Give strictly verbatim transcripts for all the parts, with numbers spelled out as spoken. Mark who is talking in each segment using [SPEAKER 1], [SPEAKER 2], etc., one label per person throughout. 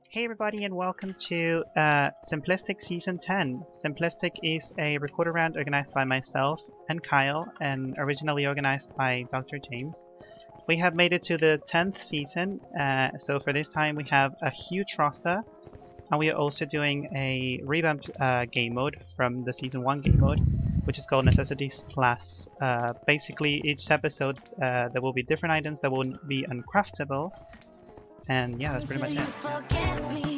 [SPEAKER 1] Hey everybody and welcome to uh, Simplistic Season ten. Simplistic is a recorder round organized by myself and Kyle and originally organized by Doctor James. We have made it to the tenth season, uh, so for this time we have a huge roster and we are also doing a revamped uh, game mode from the Season one game mode, which is called Necessities Plus. Uh, basically each episode uh, there will be different items that will be uncraftable, and yeah, that's pretty much it.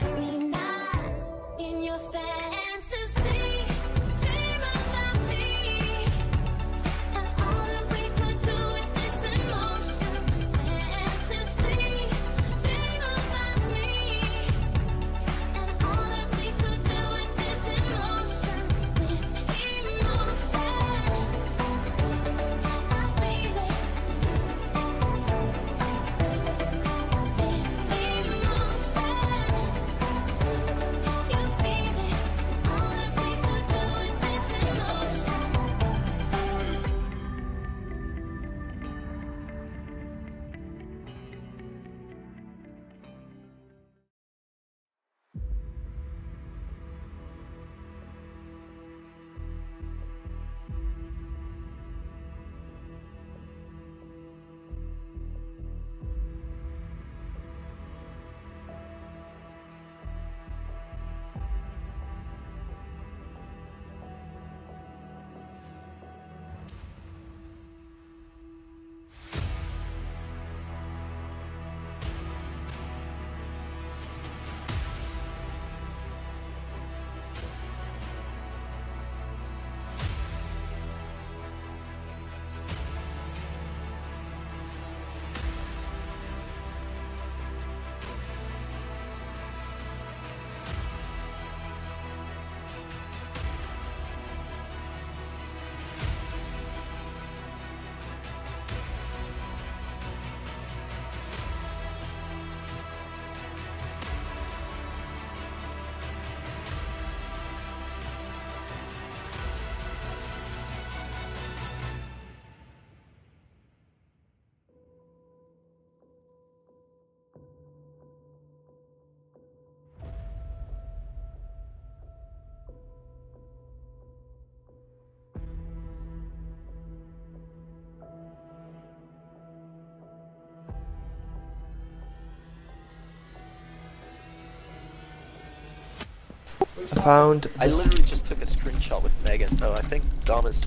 [SPEAKER 2] I found.
[SPEAKER 3] I literally just took a screenshot with Megan. Oh, I think Dom is.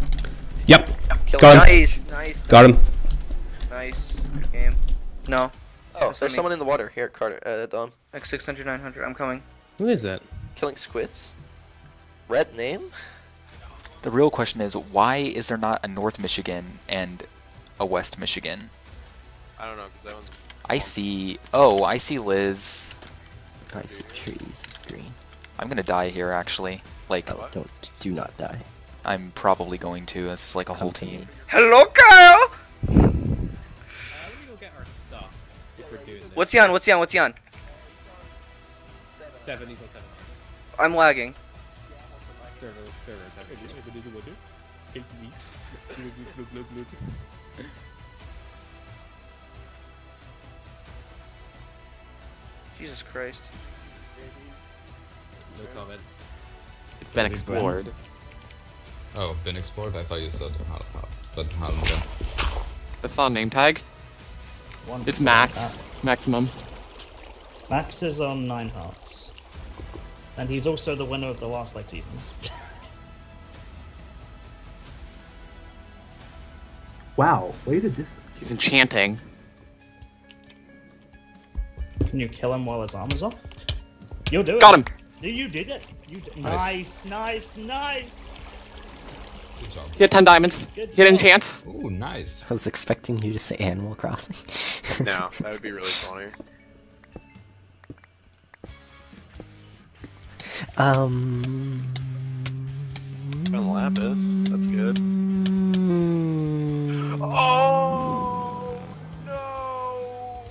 [SPEAKER 4] Yep.
[SPEAKER 3] Killing
[SPEAKER 4] Got him.
[SPEAKER 5] Nice, nice.
[SPEAKER 4] Got him.
[SPEAKER 5] Nice game. No.
[SPEAKER 3] Oh,
[SPEAKER 5] That's
[SPEAKER 3] there's
[SPEAKER 5] me.
[SPEAKER 3] someone in the water. Here, Carter. Uh, Dom.
[SPEAKER 5] Like six hundred, nine hundred. I'm coming.
[SPEAKER 4] Who is that?
[SPEAKER 3] Killing squids. Red name?
[SPEAKER 6] The real question is, why is there not a North Michigan and a West Michigan?
[SPEAKER 7] I don't know, because that one's...
[SPEAKER 6] I see... Oh, I see Liz.
[SPEAKER 2] I see trees green.
[SPEAKER 6] I'm gonna die here, actually. Like,
[SPEAKER 2] Oh, don't do not die.
[SPEAKER 6] I'm probably going to. It's like a
[SPEAKER 2] Come
[SPEAKER 6] whole
[SPEAKER 2] to me.
[SPEAKER 6] team.
[SPEAKER 5] Hello, Kyle!
[SPEAKER 4] Uh, let me go get our stuff if we're doing this.
[SPEAKER 5] What's he on? What's he on? What's he on?
[SPEAKER 4] Seven, he's on seven.
[SPEAKER 5] I'm lagging.
[SPEAKER 4] Server, servers have Help me. Look, look, look, look.
[SPEAKER 5] Jesus Christ.
[SPEAKER 4] No comment.
[SPEAKER 8] It's been explored.
[SPEAKER 9] Oh, been explored? I thought you said how, how, but how did that?
[SPEAKER 8] That's not a name tag.
[SPEAKER 10] One
[SPEAKER 8] It's
[SPEAKER 10] percent
[SPEAKER 8] max. Maximum.
[SPEAKER 10] that. Max is on nine hearts. And he's also the winner of the last like seasons.
[SPEAKER 11] Wow, way to dis-
[SPEAKER 8] He's enchanting.
[SPEAKER 10] Can you kill him while his armor's off? You'll do it.
[SPEAKER 8] Got him!
[SPEAKER 10] You did it. You did.
[SPEAKER 9] Nice.
[SPEAKER 10] Nice, nice, nice.
[SPEAKER 9] Good job.
[SPEAKER 8] He had ten diamonds.
[SPEAKER 10] Good
[SPEAKER 8] He had
[SPEAKER 10] job.
[SPEAKER 8] enchants.
[SPEAKER 9] Ooh, nice.
[SPEAKER 2] I was expecting you to say Animal Crossing.
[SPEAKER 7] No, that would be really funny.
[SPEAKER 2] um.
[SPEAKER 7] Found lapis. That's good. Oh no!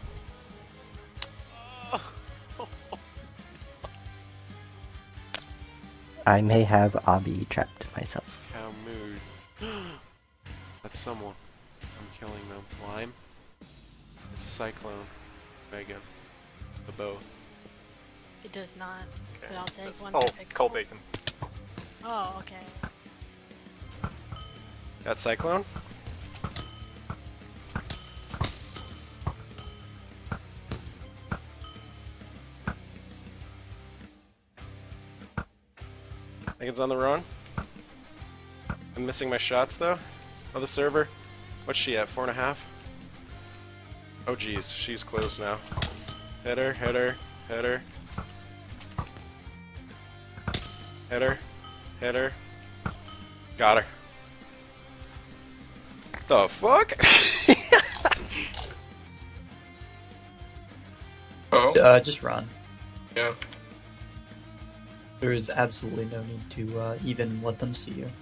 [SPEAKER 2] I may have Abi trapped myself.
[SPEAKER 7] Cow mood. That's someone. I'm killing them. Lime? It's Cyclone. Megan. The bow.
[SPEAKER 12] It does not.
[SPEAKER 7] Okay,
[SPEAKER 12] But I'll take
[SPEAKER 7] that's-
[SPEAKER 12] one.
[SPEAKER 4] Oh,
[SPEAKER 12] to pick
[SPEAKER 4] cold
[SPEAKER 12] up.
[SPEAKER 4] bacon.
[SPEAKER 12] Oh, okay.
[SPEAKER 7] Got Cyclone? Megan's on the run. I'm missing my shots though. Of the server. What's she at? Four and a half? Oh geez, she's close now. Hit her, hit her, hit her. Hit her, hit her. Got her. The fuck?
[SPEAKER 13] Oh?
[SPEAKER 14] Uh, just run.
[SPEAKER 13] Yeah.
[SPEAKER 14] There is absolutely no need to uh, even let them see you.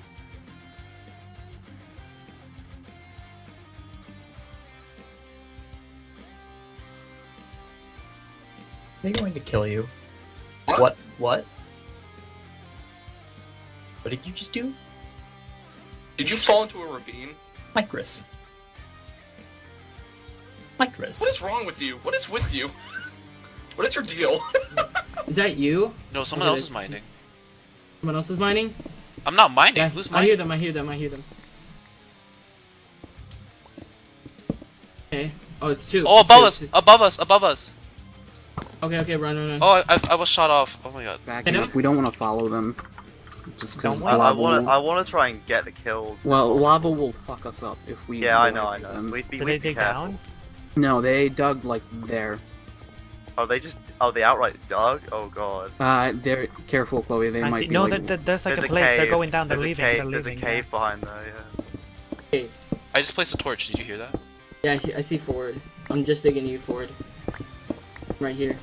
[SPEAKER 14] They're going to kill you.
[SPEAKER 13] What?
[SPEAKER 14] What? What? What did you just do?
[SPEAKER 13] Did you fall into a ravine?
[SPEAKER 14] Micros. Micros.
[SPEAKER 13] What is wrong with you? What is with you? What is your deal?
[SPEAKER 15] Is that you?
[SPEAKER 16] No, someone
[SPEAKER 15] Okay,
[SPEAKER 16] else is
[SPEAKER 15] that's-
[SPEAKER 16] mining.
[SPEAKER 15] Someone else is mining?
[SPEAKER 16] I'm not mining.
[SPEAKER 15] Yeah,
[SPEAKER 16] Who's
[SPEAKER 15] I
[SPEAKER 16] mining?
[SPEAKER 15] hear them, I hear them, I hear them. Okay. Oh, it's two.
[SPEAKER 16] Oh,
[SPEAKER 15] It's
[SPEAKER 16] above
[SPEAKER 15] two,
[SPEAKER 16] us!
[SPEAKER 15] it's-
[SPEAKER 16] Above us! Above us!
[SPEAKER 15] Okay, okay, run, run, run.
[SPEAKER 16] Oh, I, I, I was shot off. Oh my god.
[SPEAKER 17] Backing up. We don't want to follow them. Just because
[SPEAKER 18] I, I
[SPEAKER 17] lava
[SPEAKER 18] want
[SPEAKER 17] will...
[SPEAKER 18] to. I want to try and get the kills.
[SPEAKER 17] Well, lava will fuck us up if we.
[SPEAKER 18] Yeah, I
[SPEAKER 17] go
[SPEAKER 18] know, I
[SPEAKER 17] after
[SPEAKER 18] know.
[SPEAKER 17] them.
[SPEAKER 18] We'd be,
[SPEAKER 1] Did
[SPEAKER 18] we'd
[SPEAKER 1] they
[SPEAKER 18] be
[SPEAKER 1] dig
[SPEAKER 18] careful.
[SPEAKER 1] down?
[SPEAKER 17] No, they dug like there.
[SPEAKER 18] Oh, they just. Oh, they outright dug. Oh god.
[SPEAKER 17] Uh, they're careful, Chloe. They
[SPEAKER 1] I
[SPEAKER 17] might
[SPEAKER 1] see-
[SPEAKER 17] be
[SPEAKER 1] no,
[SPEAKER 17] like.
[SPEAKER 1] there- there's like
[SPEAKER 18] There's
[SPEAKER 1] a
[SPEAKER 18] a
[SPEAKER 1] place. They're
[SPEAKER 18] cave.
[SPEAKER 1] going down. They're
[SPEAKER 18] There's a
[SPEAKER 1] leaving.
[SPEAKER 18] cave-
[SPEAKER 1] They're
[SPEAKER 18] There's a
[SPEAKER 1] leaving.
[SPEAKER 18] cave
[SPEAKER 1] yeah.
[SPEAKER 18] behind there. Yeah.
[SPEAKER 15] Okay.
[SPEAKER 16] I just placed a torch. Did you hear that?
[SPEAKER 15] Yeah, I he- I see forward. I'm just digging you forward. Right here.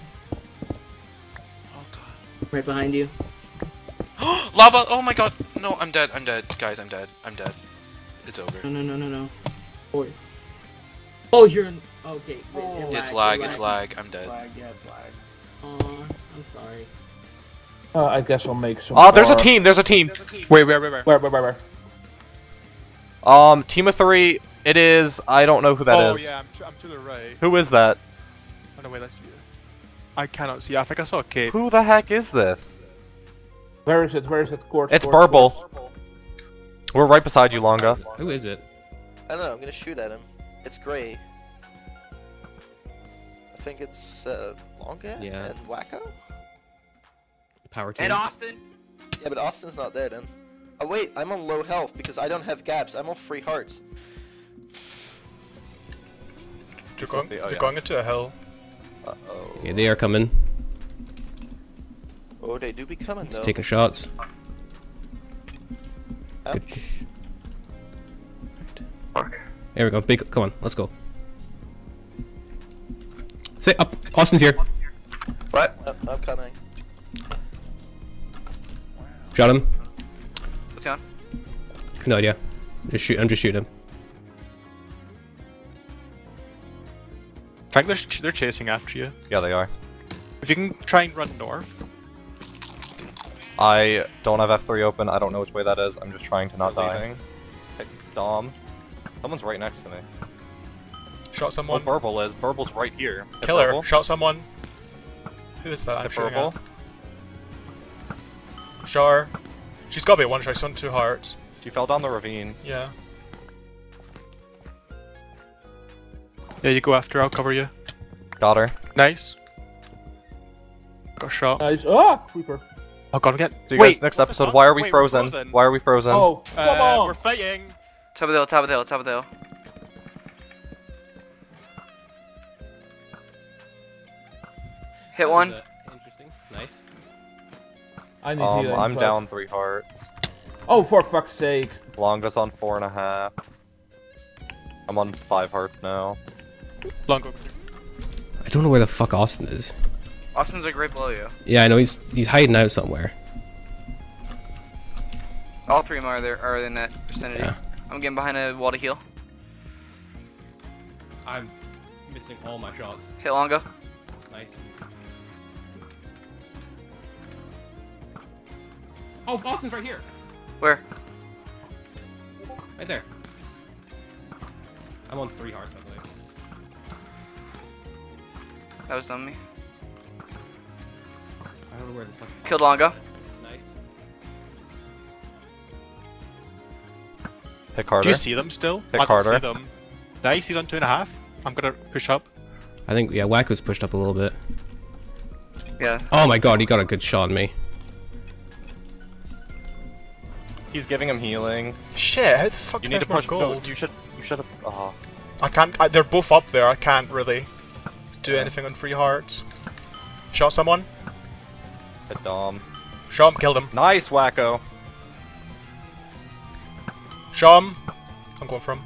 [SPEAKER 16] Oh god.
[SPEAKER 15] Right behind you.
[SPEAKER 16] Lava! Oh my god! No, I'm dead. I'm dead. Guys, I'm dead. I'm dead. It's over.
[SPEAKER 15] No, no, no, no, no. Forward. Oh, you're in... Okay.
[SPEAKER 16] Oh,
[SPEAKER 15] you're
[SPEAKER 16] it's
[SPEAKER 15] lag,
[SPEAKER 16] lag,
[SPEAKER 15] you're
[SPEAKER 16] it's
[SPEAKER 15] lag.
[SPEAKER 16] lag. I'm dead.
[SPEAKER 4] Lag, yes, lag.
[SPEAKER 15] Aw, I'm sorry.
[SPEAKER 4] Uh, I guess I'll make some.
[SPEAKER 19] Oh, there's a
[SPEAKER 4] more.
[SPEAKER 19] team. There's a team.
[SPEAKER 4] Wait, where, where, where? Where, where, where, where?
[SPEAKER 19] Um, team of three. It is. I don't know who that
[SPEAKER 20] oh,
[SPEAKER 19] is.
[SPEAKER 20] yeah, I'm to, I'm to the right.
[SPEAKER 19] Who is that?
[SPEAKER 20] Oh, no, wait, let's see it. I cannot see. I think I saw a cape.
[SPEAKER 19] Who the heck is this?
[SPEAKER 4] Where is it? Where is it? Scorch.
[SPEAKER 19] It's
[SPEAKER 4] Scorch,
[SPEAKER 19] Burble.
[SPEAKER 4] Scorch.
[SPEAKER 19] We're right beside you, Longa.
[SPEAKER 3] Who is it? I don't know. I'm gonna shoot at him. It's gray. I think it's uh, Longa
[SPEAKER 21] Yeah.
[SPEAKER 3] and Wacko.
[SPEAKER 21] Power team.
[SPEAKER 3] And Austin. Yeah, but Austin's not there then. Oh wait, I'm on low health because I don't have gaps. I'm on free hearts.
[SPEAKER 20] You're going, you're going into a hill.
[SPEAKER 3] Uh oh.
[SPEAKER 21] Yeah, they are coming.
[SPEAKER 3] Oh, they do be coming though.
[SPEAKER 21] Taking shots.
[SPEAKER 3] Ouch.
[SPEAKER 21] There we go. Big. Come on. Let's go. Say up. Austin's here.
[SPEAKER 3] What? Oh, I'm coming.
[SPEAKER 21] Shot him.
[SPEAKER 5] What's he on?
[SPEAKER 21] No idea. Just shoot. I'm just shooting him.
[SPEAKER 20] I think they're, ch they're chasing after you.
[SPEAKER 19] Yeah, they are.
[SPEAKER 20] If you can try and run north.
[SPEAKER 19] I don't have F three open. I don't know which way that is. I'm just trying to not die. Hey, Dom. Someone's right next to me.
[SPEAKER 20] Shot someone.
[SPEAKER 19] Oh, Burble is. Burble's right here. Hit
[SPEAKER 20] Kill her.
[SPEAKER 19] Burble.
[SPEAKER 20] Shot someone. Who is that? I'm
[SPEAKER 19] Hit
[SPEAKER 20] shooting
[SPEAKER 19] Burble.
[SPEAKER 20] at. Shot her. She's got to be one shot. She's on two hearts.
[SPEAKER 19] She fell down the ravine.
[SPEAKER 20] Yeah. Yeah, you go after. I'll cover you.
[SPEAKER 19] Got her.
[SPEAKER 20] Nice. Got shot.
[SPEAKER 4] Nice. Ah, creeper.
[SPEAKER 20] Oh god, again.
[SPEAKER 19] See you
[SPEAKER 20] Wait,
[SPEAKER 19] guys next
[SPEAKER 20] what the
[SPEAKER 19] episode.
[SPEAKER 20] fuck?
[SPEAKER 19] Why are we
[SPEAKER 20] Wait, we're
[SPEAKER 19] frozen?
[SPEAKER 20] frozen.
[SPEAKER 19] Why are we frozen?
[SPEAKER 4] Oh, come
[SPEAKER 20] Uh,
[SPEAKER 4] on.
[SPEAKER 20] we're fighting.
[SPEAKER 5] Top of the hill, top of the hill, top of the hill. Hit one.
[SPEAKER 21] Interesting. Nice.
[SPEAKER 4] I need
[SPEAKER 19] Um,
[SPEAKER 4] healing
[SPEAKER 19] I'm
[SPEAKER 4] first.
[SPEAKER 19] down three hearts.
[SPEAKER 4] Oh, for fuck's sake.
[SPEAKER 19] Longa's on four and a half. I'm on five hearts now.
[SPEAKER 20] Longo.
[SPEAKER 21] I don't know where the fuck Austin is.
[SPEAKER 5] Austin's like right below you.
[SPEAKER 21] Yeah, I know he's he's hiding out somewhere.
[SPEAKER 5] All three of them are there, are in that vicinity.
[SPEAKER 21] Yeah.
[SPEAKER 5] I'm getting behind a wall to heal.
[SPEAKER 21] I'm missing all my shots.
[SPEAKER 5] Hit Longo.
[SPEAKER 21] Nice. Oh, Austin's right here.
[SPEAKER 5] Where?
[SPEAKER 21] Right there. I'm on three hearts, I believe.
[SPEAKER 5] That was on me.
[SPEAKER 21] I don't know where the fuck.
[SPEAKER 5] Killed Longo.
[SPEAKER 21] Nice.
[SPEAKER 19] Hit Carter.
[SPEAKER 20] Do you see them still?
[SPEAKER 19] Hit
[SPEAKER 20] I
[SPEAKER 19] Carter.
[SPEAKER 20] don't see them. Nice, he's on two and a half. I'm gonna push up.
[SPEAKER 21] I think yeah, Wacko's pushed up a little bit.
[SPEAKER 5] Yeah.
[SPEAKER 21] Oh my god, he got a good shot on me.
[SPEAKER 19] He's giving him healing.
[SPEAKER 20] Shit, how the fuck
[SPEAKER 19] You
[SPEAKER 20] do I
[SPEAKER 19] need to
[SPEAKER 20] have more
[SPEAKER 19] push. No,
[SPEAKER 20] gold?
[SPEAKER 19] you should. You should have. Oh.
[SPEAKER 20] I can't. I, they're both up there. I can't really do anything on free hearts. Shot someone.
[SPEAKER 19] Hit Dom.
[SPEAKER 20] Shot him. Killed him.
[SPEAKER 19] Nice, Wacko.
[SPEAKER 20] Shot him. I'm going for him.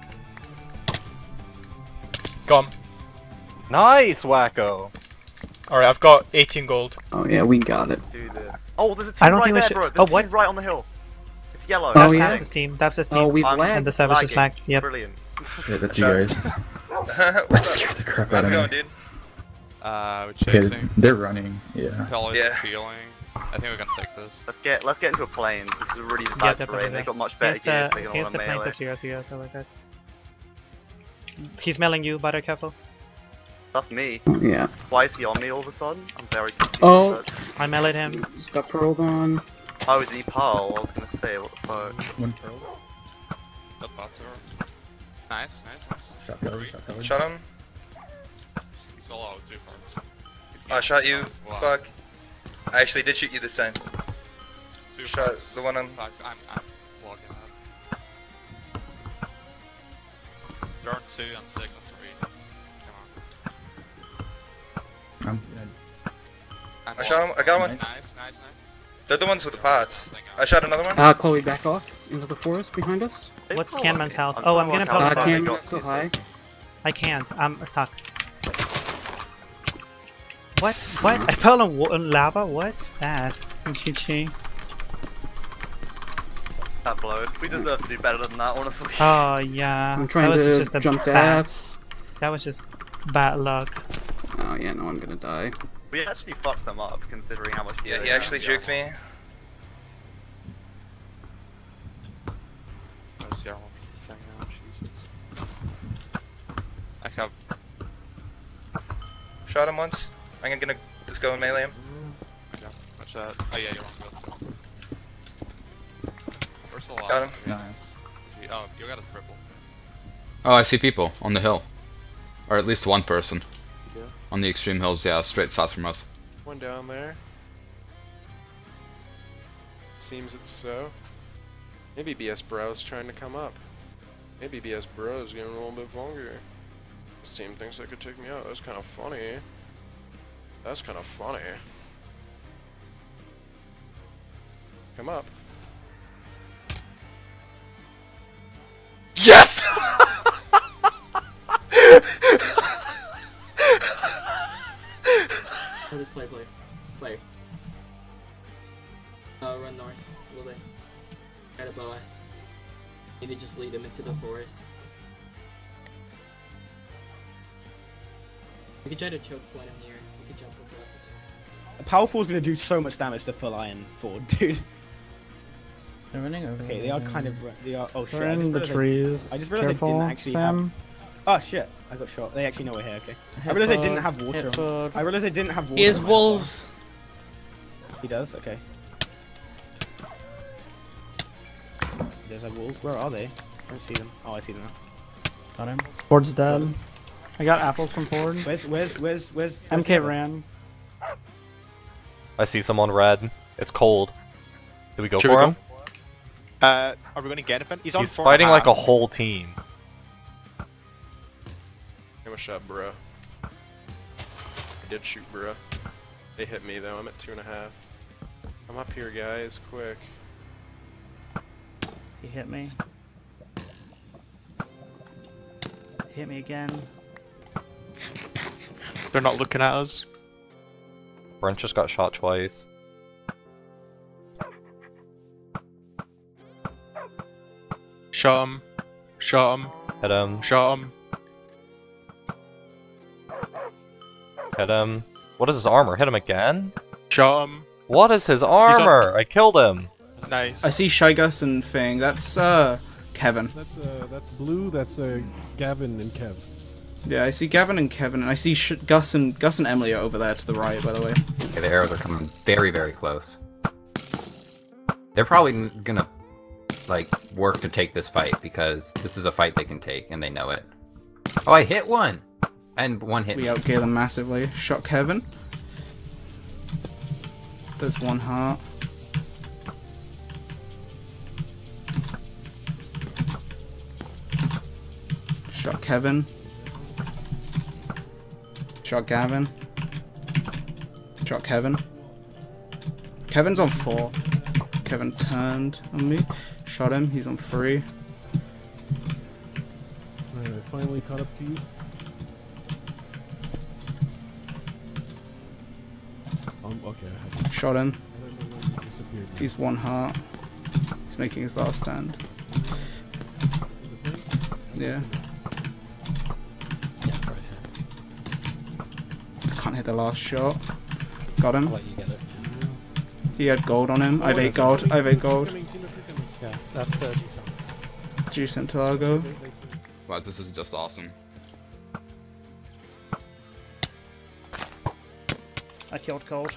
[SPEAKER 20] Gone.
[SPEAKER 19] Nice, Wacko.
[SPEAKER 20] Alright, I've got eighteen gold.
[SPEAKER 17] Oh yeah, we got it.
[SPEAKER 18] Do this. Oh, there's a
[SPEAKER 1] I
[SPEAKER 18] team
[SPEAKER 1] don't
[SPEAKER 18] right
[SPEAKER 1] think we
[SPEAKER 18] there,
[SPEAKER 1] should-
[SPEAKER 18] bro. There's
[SPEAKER 1] oh,
[SPEAKER 18] a team
[SPEAKER 1] what?
[SPEAKER 18] right on the hill. It's yellow.
[SPEAKER 17] Oh,
[SPEAKER 18] I
[SPEAKER 17] yeah.
[SPEAKER 18] think.
[SPEAKER 1] That's the team. That's the team.
[SPEAKER 17] Oh, we've
[SPEAKER 18] I'm
[SPEAKER 17] lagged.
[SPEAKER 1] And the service is
[SPEAKER 18] lagging.
[SPEAKER 1] lagged. Yep.
[SPEAKER 18] Brilliant.
[SPEAKER 11] Yeah, that's you guys. That scared the crap out of me.
[SPEAKER 6] dude? Uh, we're
[SPEAKER 11] Okay,
[SPEAKER 6] chasing.
[SPEAKER 11] they're running. Yeah.
[SPEAKER 6] Kelly's
[SPEAKER 13] Yeah.
[SPEAKER 6] feeling. I think we can take this.
[SPEAKER 18] Let's get let's get into a plains. This is a really
[SPEAKER 1] Yeah,
[SPEAKER 18] bad
[SPEAKER 1] definitely.
[SPEAKER 18] terrain. They've got much better
[SPEAKER 1] Here's
[SPEAKER 18] gear, so
[SPEAKER 1] the,
[SPEAKER 18] they're gonna
[SPEAKER 1] here's
[SPEAKER 18] want
[SPEAKER 1] the
[SPEAKER 18] to
[SPEAKER 1] plane
[SPEAKER 18] melee.
[SPEAKER 1] for zero zero, so like that. He's mailing you, Butter, careful.
[SPEAKER 18] That's me.
[SPEAKER 17] Oh, yeah.
[SPEAKER 18] Why is he on me all of a sudden? I'm very confused.
[SPEAKER 17] Oh.
[SPEAKER 1] I meleeed him.
[SPEAKER 17] Stop pearled on.
[SPEAKER 18] Oh, did he pearl? I was gonna say, what the fuck?
[SPEAKER 11] One.
[SPEAKER 6] The butter. Nice, nice, nice.
[SPEAKER 11] Shot covered, shot covered.
[SPEAKER 13] Shot him.
[SPEAKER 6] He's all out two parts.
[SPEAKER 13] I shot you.
[SPEAKER 6] Wow.
[SPEAKER 13] Fuck. I actually did shoot you this time.
[SPEAKER 6] Two
[SPEAKER 13] Shot
[SPEAKER 6] parts.
[SPEAKER 13] the one on.
[SPEAKER 6] Fuck, I'm, I'm walking up. Turn two and signal three. Come on.
[SPEAKER 11] Um,
[SPEAKER 6] I'm
[SPEAKER 13] I shot him. I got him.
[SPEAKER 6] Nice, nice, nice.
[SPEAKER 13] They're the ones with the pots. I shot another one.
[SPEAKER 17] Uh, Chloe, back off into the forest behind us.
[SPEAKER 1] What's Canman's health?
[SPEAKER 18] I'm
[SPEAKER 1] Oh,
[SPEAKER 18] trying
[SPEAKER 1] I'm
[SPEAKER 18] to
[SPEAKER 1] gonna
[SPEAKER 18] work
[SPEAKER 1] pelt
[SPEAKER 18] out
[SPEAKER 17] Uh,
[SPEAKER 18] how
[SPEAKER 1] him.
[SPEAKER 18] they
[SPEAKER 17] Canman
[SPEAKER 18] got
[SPEAKER 17] is so
[SPEAKER 18] pieces.
[SPEAKER 17] high.
[SPEAKER 1] I can't. I'm stuck. What? What? I fell on, wa- on lava? What's that? G G.
[SPEAKER 18] That blow. We deserve to do better than that, honestly.
[SPEAKER 1] Oh yeah.
[SPEAKER 17] I'm trying
[SPEAKER 1] that was
[SPEAKER 17] to
[SPEAKER 1] just a
[SPEAKER 17] jump
[SPEAKER 1] bad,
[SPEAKER 17] dabs.
[SPEAKER 1] That was just bad luck.
[SPEAKER 17] Oh yeah, no, I'm gonna die.
[SPEAKER 18] We actually fucked them up, considering how much.
[SPEAKER 13] Yeah,
[SPEAKER 18] gear
[SPEAKER 13] he
[SPEAKER 18] they
[SPEAKER 13] actually
[SPEAKER 18] have.
[SPEAKER 13] juked me.
[SPEAKER 6] Where's the armor thing now? Jesus. I have.
[SPEAKER 13] Shot him once. I'm gonna just go and melee him.
[SPEAKER 6] Yeah, watch that. Oh yeah, you're on good. Where's the
[SPEAKER 13] Got him.
[SPEAKER 11] Nice.
[SPEAKER 6] Oh, you got a triple.
[SPEAKER 9] Oh, I see people on the hill. Or at least one person.
[SPEAKER 7] Yeah.
[SPEAKER 9] On the extreme hills, yeah, straight south from us.
[SPEAKER 7] One down there. Seems it's so. Maybe B S Bro's trying to come up. Maybe B S Bro's getting a little bit longer. This team thinks they could take me out. That's kind of funny. That's kind of funny. Come up. Yes!
[SPEAKER 15] Oh, just play, play, play. Uh, run north a little bit. Right above us. Need to just lead them into the forest. We could try to choke point him here. We could jump across this one.
[SPEAKER 21] Powerful's gonna do so much damage to full iron Ford, dude.
[SPEAKER 10] They're running over.
[SPEAKER 21] Okay, they are kind of. They are. Oh shit!
[SPEAKER 10] They're
[SPEAKER 21] I just
[SPEAKER 10] in the
[SPEAKER 21] realized I-
[SPEAKER 10] trees.
[SPEAKER 21] I just realized I
[SPEAKER 10] Careful,
[SPEAKER 21] didn't actually
[SPEAKER 10] Sam.
[SPEAKER 21] have. Oh shit! I got shot. They actually know we're here. Okay. I
[SPEAKER 10] Hit
[SPEAKER 21] realized I didn't
[SPEAKER 10] Ford,
[SPEAKER 21] have water.
[SPEAKER 10] hit
[SPEAKER 21] on-
[SPEAKER 10] Ford.
[SPEAKER 21] I realized I didn't have water.
[SPEAKER 10] He has
[SPEAKER 21] on my
[SPEAKER 10] wolves.
[SPEAKER 21] phone. He does. Okay. There's a wolf. Where are they? I don't see them. Oh, I see them now.
[SPEAKER 10] Got him. Ford's dead. I got apples from Ford.
[SPEAKER 21] Where's where's where's where's?
[SPEAKER 10] M K ran.
[SPEAKER 19] I see someone red. It's cold. Do we go
[SPEAKER 20] Should
[SPEAKER 19] for
[SPEAKER 20] we
[SPEAKER 19] him?
[SPEAKER 20] go? Uh, are we going to get anything? He's on
[SPEAKER 19] He's
[SPEAKER 20] four and
[SPEAKER 19] fighting like a
[SPEAKER 20] half.
[SPEAKER 19] whole team.
[SPEAKER 7] Give a shot, bro. I did shoot, bro. They hit me though. I'm at two and a half. I'm up here, guys. Quick.
[SPEAKER 10] He hit me. Hit me again.
[SPEAKER 20] They're not looking at us.
[SPEAKER 19] Brent just got shot twice.
[SPEAKER 20] Shot him. Shot him.
[SPEAKER 19] Hit him.
[SPEAKER 20] Shot him.
[SPEAKER 19] Hit him. What is his armor? Hit him again?
[SPEAKER 20] Shot him.
[SPEAKER 19] What is his armor? I killed him.
[SPEAKER 20] Nice.
[SPEAKER 17] I see Shygus and Fang. That's uh Kevin.
[SPEAKER 4] That's uh, that's Blue. That's uh, Gavin and Kev.
[SPEAKER 17] Yeah, I see Gavin and Kevin, and I see Sh Gus and Gus and Emily are over there to the right, by the way.
[SPEAKER 8] Okay, the arrows are coming very, very close. They're probably gonna, like, work to take this fight, because this is a fight they can take, and they know it. Oh, I hit one! And one hit
[SPEAKER 17] We
[SPEAKER 8] me.
[SPEAKER 17] outgear them massively. Shot Kevin. There's one heart. Shot Kevin. Shot Gavin. Shot Kevin. Kevin's on four. Kevin turned on me. Shot him. He's on three.
[SPEAKER 4] Alright, I finally caught up to you. Um, okay, I have
[SPEAKER 17] Shot him.
[SPEAKER 4] I don't know where you disappeared.
[SPEAKER 17] He's one heart. He's making his last stand. Yeah. Can't hit the last shot. Got him.
[SPEAKER 21] I'll let you get it.
[SPEAKER 17] He had gold on him. I have eight gold. I have eight gold.
[SPEAKER 21] Yeah, that's uh,
[SPEAKER 17] Juice Santiago.
[SPEAKER 9] Wow, this is just awesome.
[SPEAKER 10] I killed Cold.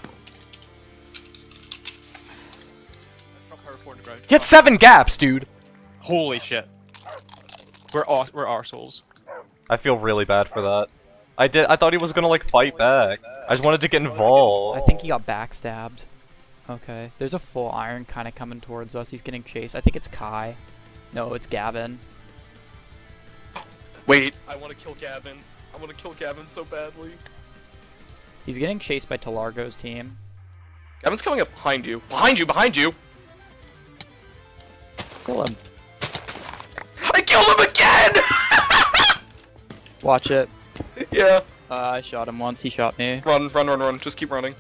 [SPEAKER 20] Get seven gaps, dude. Holy shit. We're aw we're arseholes.
[SPEAKER 19] I feel really bad for that. I did. I thought he was gonna like fight back. I just wanted to get involved.
[SPEAKER 14] I think he got backstabbed. Okay, there's a full iron kind of coming towards us. He's getting chased. I think it's Kai. No, it's Gavin.
[SPEAKER 20] Wait, I want to kill Gavin. I want to kill Gavin so badly.
[SPEAKER 14] He's getting chased by Talargo's team.
[SPEAKER 20] Gavin's coming up behind you. Behind you, behind you!
[SPEAKER 14] Kill him.
[SPEAKER 20] I killed him again!
[SPEAKER 14] Watch it.
[SPEAKER 20] Yeah.
[SPEAKER 14] Uh, I shot him once, he shot me.
[SPEAKER 20] Run, run, run, run. Just keep running.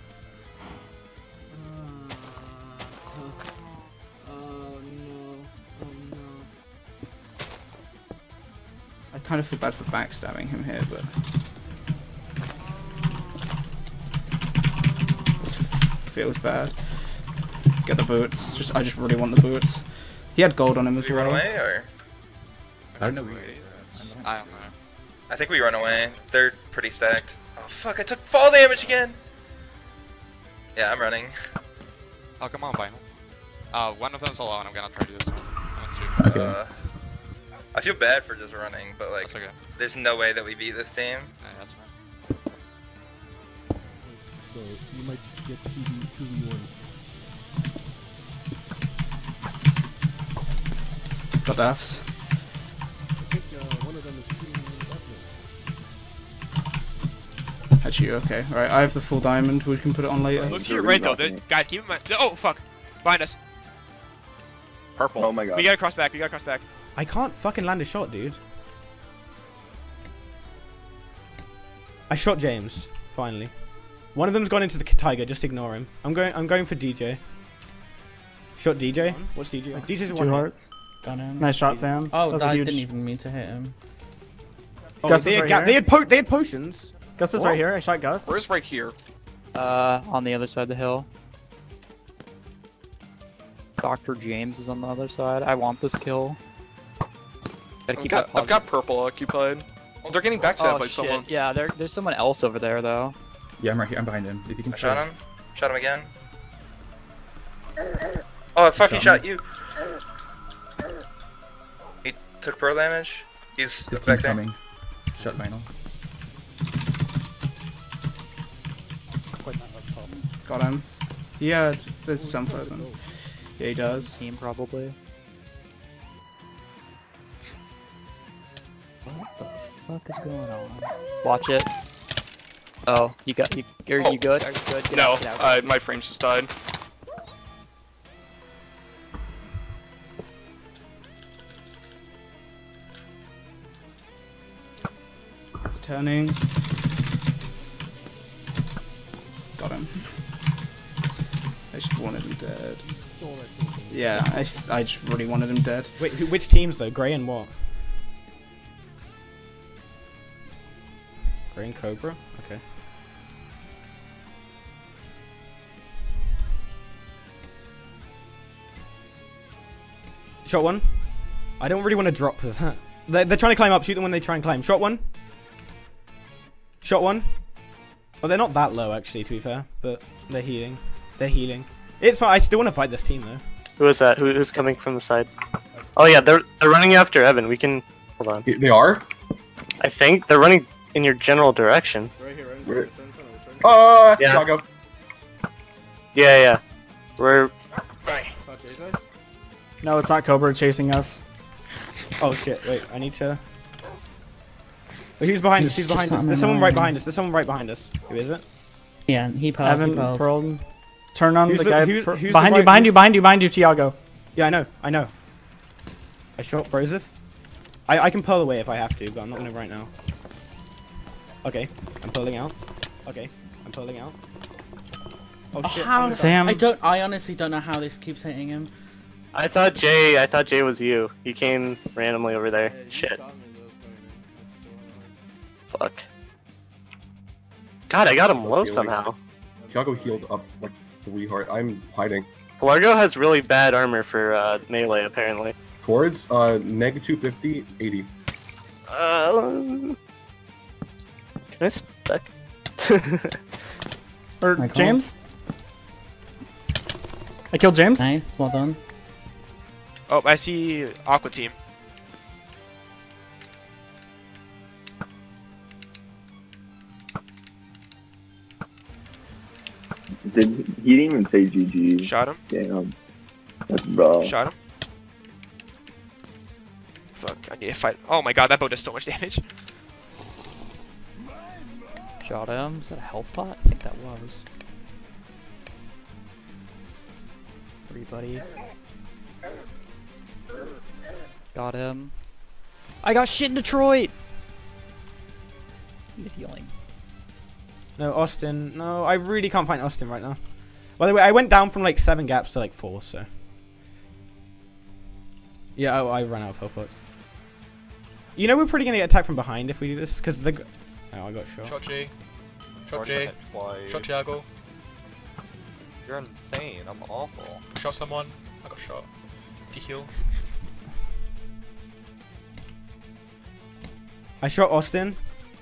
[SPEAKER 17] I kind of feel bad for backstabbing him here, but this feels bad. Get the boots. Just I just really want the boots. He had gold on him as
[SPEAKER 22] Did we
[SPEAKER 17] well.
[SPEAKER 22] run away or?
[SPEAKER 17] I don't know.
[SPEAKER 22] I don't know. I think we run away. They're pretty stacked. Oh fuck! I took fall damage again. Yeah, I'm running.
[SPEAKER 6] Oh, come on, Vinyl. Uh, one of them's alone. I'm gonna try to do this one. One, two.
[SPEAKER 22] Okay. Uh, I feel bad for just running, but like,
[SPEAKER 6] okay.
[SPEAKER 22] there's no way that we beat this team.
[SPEAKER 6] Yeah, that's fine.
[SPEAKER 4] So you might get two v one.
[SPEAKER 17] Got deaths.
[SPEAKER 4] I think uh, one of them is shooting that
[SPEAKER 17] Actually, okay. Alright, I have the full diamond. We can put it on later.
[SPEAKER 23] Look to your right though. The, guys, keep in mind. Oh fuck! Behind us.
[SPEAKER 20] Purple.
[SPEAKER 11] Oh my god.
[SPEAKER 23] We gotta cross back. We gotta cross back.
[SPEAKER 21] I can't fucking land a shot, dude. I shot James. Finally. One of them's gone into the tiger. Just ignore him. I'm going. I'm going for D J. Shot D J. What's D J? D J's
[SPEAKER 24] Two
[SPEAKER 21] one hit.
[SPEAKER 24] hearts.
[SPEAKER 21] Got him.
[SPEAKER 24] Nice shot, Sam.
[SPEAKER 21] Oh,
[SPEAKER 24] That was
[SPEAKER 21] I
[SPEAKER 24] a huge-
[SPEAKER 21] didn't
[SPEAKER 24] even mean to hit him.
[SPEAKER 21] Oh,
[SPEAKER 24] Gus
[SPEAKER 21] they,
[SPEAKER 24] is
[SPEAKER 21] had
[SPEAKER 24] right
[SPEAKER 21] ga-
[SPEAKER 24] here.
[SPEAKER 21] they had po they had potions.
[SPEAKER 24] Gus is
[SPEAKER 21] What?
[SPEAKER 24] right here. I shot Gus.
[SPEAKER 20] Where's right here?
[SPEAKER 14] Uh, on the other side of the hill. Doctor James is on the other side. I want this kill. Gotta
[SPEAKER 20] I've
[SPEAKER 14] keep
[SPEAKER 20] got,
[SPEAKER 14] my
[SPEAKER 20] I've got purple occupied. Oh, they're getting backstabbed
[SPEAKER 14] oh,
[SPEAKER 20] by
[SPEAKER 14] shit.
[SPEAKER 20] someone.
[SPEAKER 14] Yeah, there, there's someone else over there though.
[SPEAKER 11] Yeah, I'm right here. I'm behind him. If you can
[SPEAKER 22] I shot him. Shot him again. Oh, I fucking
[SPEAKER 11] Shot
[SPEAKER 22] shot you. He took pearl damage. He's
[SPEAKER 11] His
[SPEAKER 22] back
[SPEAKER 11] team's
[SPEAKER 22] there.
[SPEAKER 11] coming. Shot Vinyl.
[SPEAKER 17] Got him. Yeah, there's some person. Yeah, he does.
[SPEAKER 14] Team probably. What the fuck is going on? Watch it. Oh, you got you. Are
[SPEAKER 20] Oh.
[SPEAKER 14] you good? Are you good? Get
[SPEAKER 20] No,
[SPEAKER 14] out, get out.
[SPEAKER 20] uh, my frames just died.
[SPEAKER 17] It's turning. Got him. I just wanted him dead. Yeah, I just, I just really wanted him dead.
[SPEAKER 21] Wait, who, which teams though? Grey and what? Grey and Cobra. Okay. Shot one. I don't really want to drop with that. They're, they're trying to climb up. Shoot them when they try and climb. Shot one. Shot one. Well, they're not that low actually, to be fair, but they're healing. They're healing. It's fine. I still want to fight this team though.
[SPEAKER 2] Who is that? Who, who's coming from the side? Oh yeah, they're they're running after Evan. We can hold on.
[SPEAKER 11] They are?
[SPEAKER 2] I think they're running in your general direction.
[SPEAKER 7] Right here, right
[SPEAKER 11] here. Oh, that's
[SPEAKER 2] Yeah.
[SPEAKER 11] Chicago.
[SPEAKER 2] Yeah, yeah. We're
[SPEAKER 21] No, it's not Cobra chasing us. Oh shit! Wait, I need to. Wait, who's behind us?
[SPEAKER 12] He's
[SPEAKER 21] Who's behind
[SPEAKER 12] just
[SPEAKER 21] us?
[SPEAKER 12] not
[SPEAKER 21] There's someone right
[SPEAKER 12] annoying.
[SPEAKER 21] behind us. There's someone right behind us. Who is it?
[SPEAKER 12] Yeah, he pearled.
[SPEAKER 21] Evan
[SPEAKER 12] he pearled.
[SPEAKER 21] pearled.
[SPEAKER 12] Turn on
[SPEAKER 21] Who's
[SPEAKER 12] the
[SPEAKER 21] the-
[SPEAKER 12] guy
[SPEAKER 21] who's-
[SPEAKER 12] per-
[SPEAKER 21] who's the
[SPEAKER 12] behind you,
[SPEAKER 21] right-
[SPEAKER 12] behind you,
[SPEAKER 21] who's-
[SPEAKER 12] behind you, behind you, Tiago.
[SPEAKER 21] Yeah, I know. I know. I shot Brozif. I I can pull away if I have to, but I'm not gonna right now. Okay, I'm pulling out. Okay, I'm pulling out. Oh,
[SPEAKER 12] Oh,
[SPEAKER 21] shit!
[SPEAKER 12] how?
[SPEAKER 21] I'm
[SPEAKER 12] Sam. I don't. I honestly don't know how this keeps hitting him.
[SPEAKER 2] I thought Jay. I thought Jay was you. He came randomly over there. Shit. Fuck. God, I got him low
[SPEAKER 11] Healing.
[SPEAKER 2] somehow.
[SPEAKER 11] Chicago healed up like three heart. I'm hiding.
[SPEAKER 2] Largo has really bad armor for uh, melee, apparently.
[SPEAKER 11] Chords, uh, neg two fifty, eighty.
[SPEAKER 2] Uh, can I spec?
[SPEAKER 12] Or
[SPEAKER 2] I can't.
[SPEAKER 12] James? I killed James. Nice, well done.
[SPEAKER 23] Oh, I see Aqua Team.
[SPEAKER 16] Did he didn't even say G G?
[SPEAKER 23] Shot him.
[SPEAKER 16] Damn. That's raw.
[SPEAKER 23] Shot him. Fuck, I need to fight. Oh my god, that bow does so much damage.
[SPEAKER 14] Shot him. Is that a health pot? I think that was. Everybody. Got him. I got shit in Detroit! Need healing.
[SPEAKER 21] No, Austin. No, I really can't find Austin right now. By the way, I went down from like seven gaps to like four, so. Yeah, I, I ran out of health pots. You know we're probably gonna get attacked from behind if we do this, because the. g- Oh, I got shot.
[SPEAKER 20] Shot J. Shot
[SPEAKER 19] Already
[SPEAKER 20] J.
[SPEAKER 19] hit twice.
[SPEAKER 20] Shot Thiago.
[SPEAKER 19] You're insane. I'm awful.
[SPEAKER 20] Shot someone. I got shot. De-heal.
[SPEAKER 21] I shot Austin.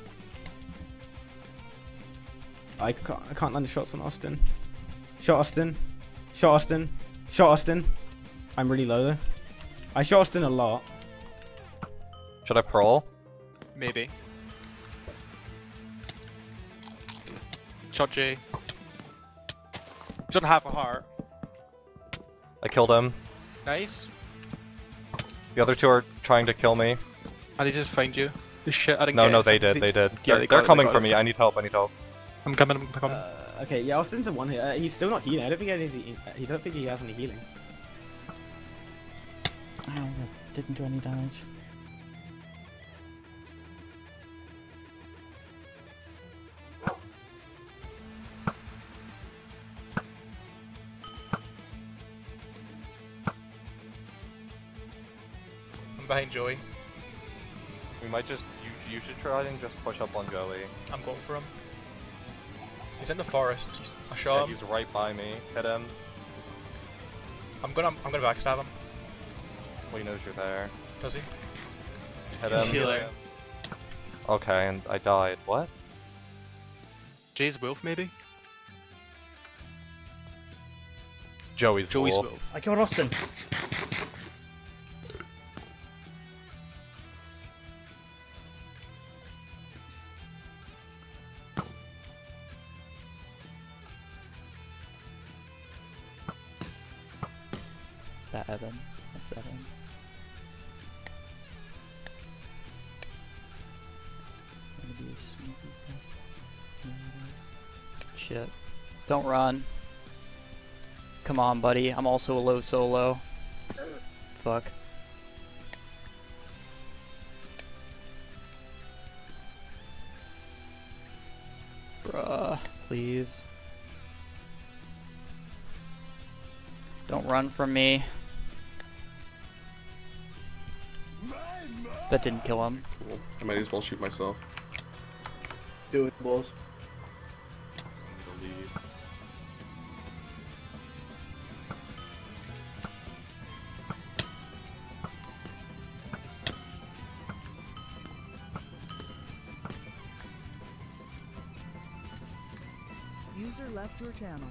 [SPEAKER 21] I can't, I can't land the shots on Austin. Shot Austin. Shot Austin. Shot Austin. I'm really low though. I shot Austin a lot.
[SPEAKER 19] Should I pearl?
[SPEAKER 20] Maybe. Shot J. He's on half a heart.
[SPEAKER 19] I killed him.
[SPEAKER 20] Nice.
[SPEAKER 19] The other two are trying to kill me.
[SPEAKER 20] And they just find you. This shit, I didn't
[SPEAKER 19] No,
[SPEAKER 20] get
[SPEAKER 19] no,
[SPEAKER 20] it.
[SPEAKER 19] they did. They did.
[SPEAKER 20] Yeah,
[SPEAKER 19] they're
[SPEAKER 20] they got
[SPEAKER 19] they're
[SPEAKER 20] it, they
[SPEAKER 19] coming
[SPEAKER 20] got
[SPEAKER 19] for
[SPEAKER 20] it.
[SPEAKER 19] me. I need help. I need help.
[SPEAKER 20] I'm coming, I'm coming.
[SPEAKER 21] Uh, okay, yeah, Austin's a one hit. Uh, he's still not healing. I don't think he has any. He don't think he has any healing.
[SPEAKER 12] Ow, that didn't do any damage.
[SPEAKER 20] I'm behind Joey.
[SPEAKER 19] We might just. You, you should try and just push up on Joey.
[SPEAKER 20] I'm going for him. He's in the forest. He's, I shot
[SPEAKER 19] Yeah,
[SPEAKER 20] him.
[SPEAKER 19] he's right by me. Hit him.
[SPEAKER 20] I'm gonna, I'm gonna backstab him.
[SPEAKER 19] Well, he knows you're there.
[SPEAKER 20] Does he?
[SPEAKER 19] Hit
[SPEAKER 20] He's
[SPEAKER 19] him.
[SPEAKER 20] healing.
[SPEAKER 19] Okay, and I died. What?
[SPEAKER 20] Jay's wolf, maybe?
[SPEAKER 19] Joey's
[SPEAKER 20] Joey's
[SPEAKER 19] wolf.
[SPEAKER 20] wolf.
[SPEAKER 12] I killed Austin.
[SPEAKER 14] Is that Evan? That's Evan. Maybe sneak these guys. There it is. Shit. Don't run. Come on, buddy. I'm also a low solo. Fuck. Bruh, please. Don't run from me. That didn't kill him.
[SPEAKER 11] Cool. I might as well shoot myself.
[SPEAKER 3] Do it, balls.
[SPEAKER 1] User left your channel.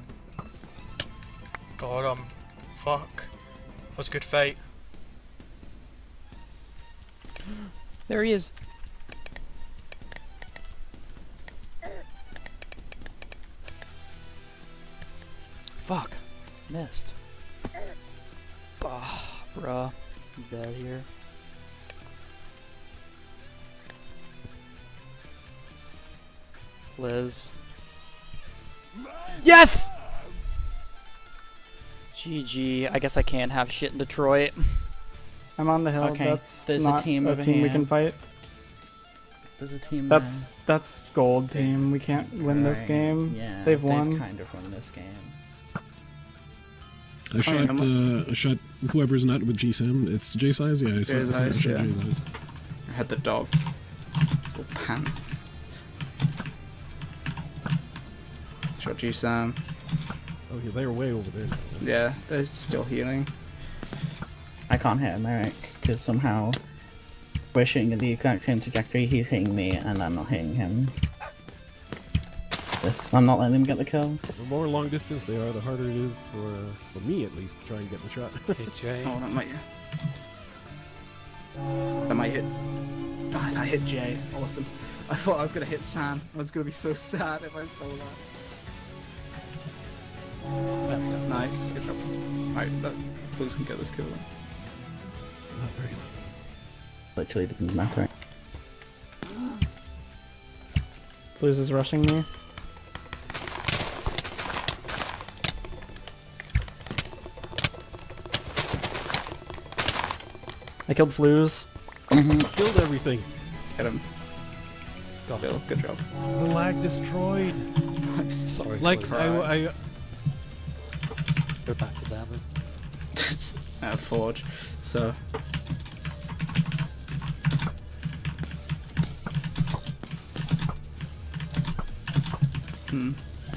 [SPEAKER 20] God, um, fuck. That was a good fight.
[SPEAKER 14] There he is. Fuck. Missed. Ah, oh, bruh. I'm dead here. Liz. Yes! G G. I guess I can't have shit in Detroit.
[SPEAKER 17] I'm on the hill.
[SPEAKER 12] Okay,
[SPEAKER 17] That's
[SPEAKER 12] there's
[SPEAKER 17] not
[SPEAKER 12] a team
[SPEAKER 17] a
[SPEAKER 12] over
[SPEAKER 17] team
[SPEAKER 12] here.
[SPEAKER 17] we can fight.
[SPEAKER 12] There's a team
[SPEAKER 17] That's
[SPEAKER 12] there.
[SPEAKER 17] that's gold team. We can't win this
[SPEAKER 12] Right,
[SPEAKER 17] game.
[SPEAKER 12] Yeah,
[SPEAKER 17] They've won.
[SPEAKER 12] kind of won this game.
[SPEAKER 5] I shot, uh, I shot whoever's not with G SAM. It's J size, yeah. I shot,
[SPEAKER 17] J
[SPEAKER 5] I
[SPEAKER 17] size,
[SPEAKER 5] shot
[SPEAKER 17] yeah.
[SPEAKER 5] J size.
[SPEAKER 17] I had the dog. Little pan. Shot G SAM.
[SPEAKER 4] Oh, yeah, they're way over there.
[SPEAKER 17] Yeah, they're still healing.
[SPEAKER 12] I can't hit him, Eric, because somehow we're shooting at the exact same trajectory. He's hitting me, and I'm not hitting him. This, I'm not letting him get the kill.
[SPEAKER 4] The more long distance they are, the harder it is for, uh, for me at least, to try and get the shot.
[SPEAKER 23] Hey, Jay.
[SPEAKER 17] Oh, that might. That might hit. Oh, that hit Jay. Awesome. I thought I was gonna hit Sam. I was gonna be so sad if I stole that. Nice. Good job. Alright, that Fluz can get this kill.
[SPEAKER 4] Not very.
[SPEAKER 12] Literally doesn't matter.
[SPEAKER 17] Fluz is rushing me. I killed Fluz.
[SPEAKER 4] Killed everything.
[SPEAKER 17] Get him.
[SPEAKER 4] Got
[SPEAKER 17] Bill, good job.
[SPEAKER 4] The lag destroyed.
[SPEAKER 17] I'm sorry.
[SPEAKER 4] Like,
[SPEAKER 17] Fluz.
[SPEAKER 4] I, I,
[SPEAKER 18] They're back to damage.
[SPEAKER 17] uh, Forge. So. Hmm.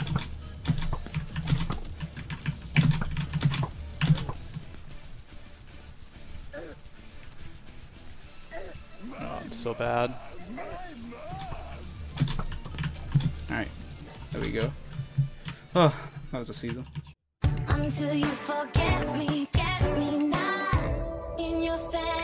[SPEAKER 14] Oh, I'm so bad.
[SPEAKER 17] Alright. There we go. Oh, that was a season.
[SPEAKER 1] Until you forget me, get me now in your face.